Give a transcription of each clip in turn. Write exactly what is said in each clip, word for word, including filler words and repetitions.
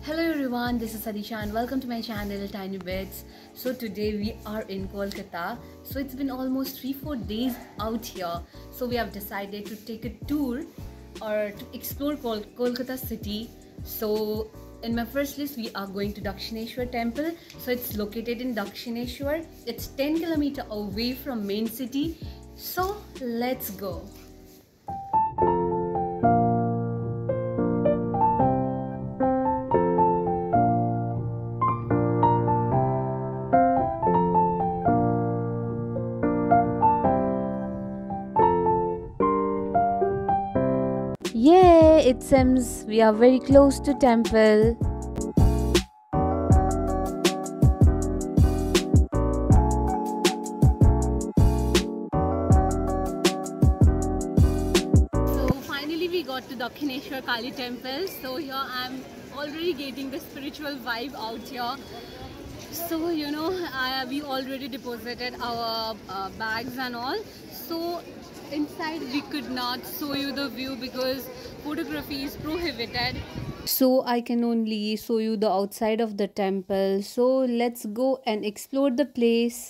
Hello everyone, this is Adisha and welcome to my channel Tiny Bits. So today we are in Kolkata. So it's been almost three four days out here. So we have decided to take a tour or to explore Kol Kolkata city. So in my first list we are going to Dakshineshwar temple. So it's located in Dakshineshwar. It's ten kilometers away from main city. So let's go. Yeah, it seems we are very close to temple. So finally we got to Dakshineshwar Kali temple. So here I'm already getting the spiritual vibe out here. So you know, uh, we already deposited our uh, bags and all. So inside we could not show you the view because photography is prohibited. So I can only show you the outside of the temple. So let's go and explore the place.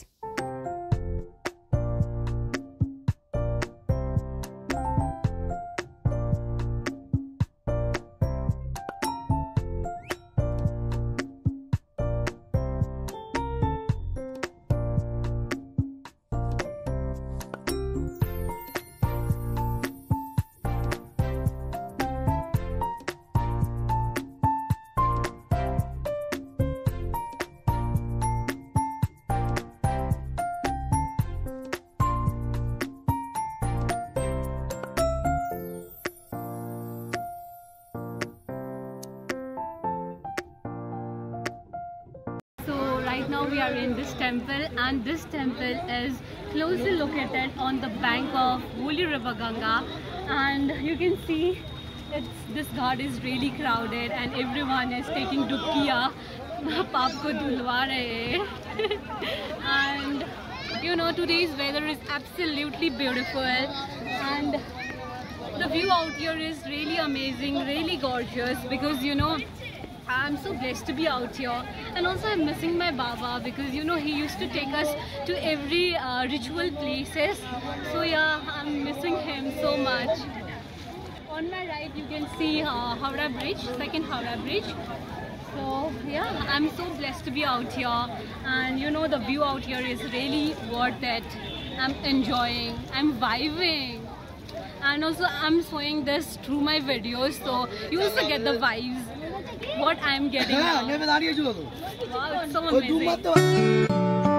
Right now we are in this temple, and this temple is closely located on the bank of Holy River Ganga, and you can see it's, this ghat is really crowded and everyone is taking dubkiya, paap ko dhulwa rahe. And you know, today's weather is absolutely beautiful and the view out here is really amazing, really gorgeous, because you know, I'm so blessed to be out here. And also I'm missing my Baba because you know, he used to take us to every uh, ritual places. So yeah, I'm missing him so much. On my right you can see uh, Howrah Bridge, second Howrah Bridge. So yeah, I'm so blessed to be out here, and you know, the view out here is really worth it. I'm enjoying, I'm vibing, and also I'm showing this through my videos, so you also get the vibes what I'm getting now. Wow, it's so amazing.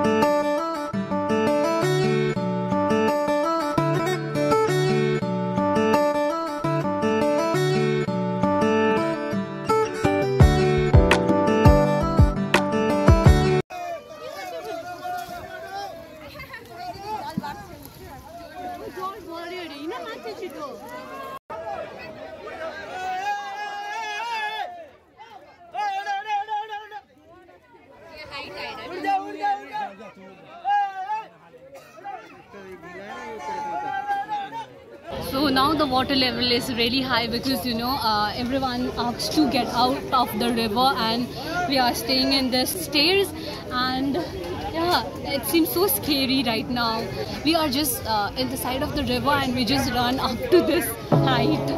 So now the water level is really high because you know, uh, everyone asks to get out of the river, and we are staying in the stairs, and yeah, it seems so scary right now. We are just uh, in the side of the river and we just run up to this height.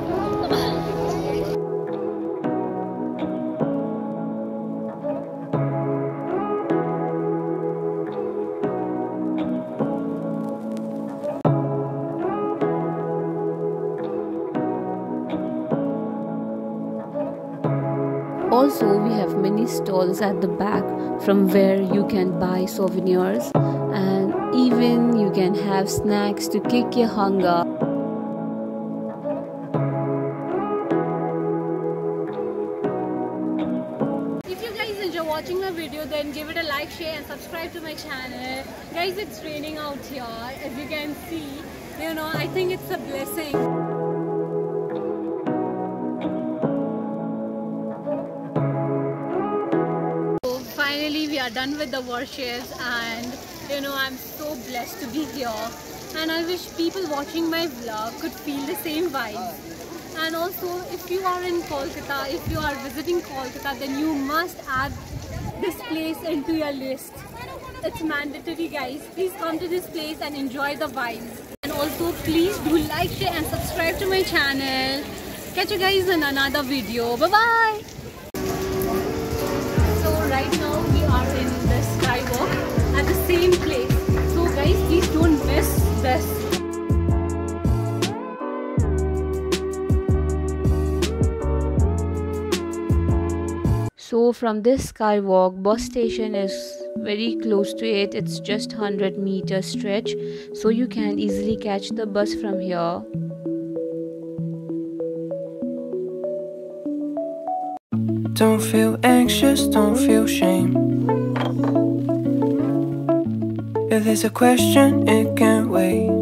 Also, we have many stalls at the back from where you can buy souvenirs, and even you can have snacks to kick your hunger. If you guys enjoy watching my video, then give it a like, share and subscribe to my channel. Guys, it's raining out here, as you can see. You know, I think it's a blessing. Finally we are done with the worships, and you know, I'm so blessed to be here, and I wish people watching my vlog could feel the same vibe. And also, if you are in Kolkata, if you are visiting Kolkata, then you must add this place into your list. It's mandatory, guys. Please come to this place and enjoy the vibes. And also, please do like, share and subscribe to my channel. Catch you guys in another video. Bye bye. So right now we are in the skywalk at the same place. So guys, please don't miss this. So from this skywalk, bus station is very close to it. It's just one hundred meter stretch, so you can easily catch the bus from here. Don't feel anxious, don't feel shame. If there's a question, it can't wait.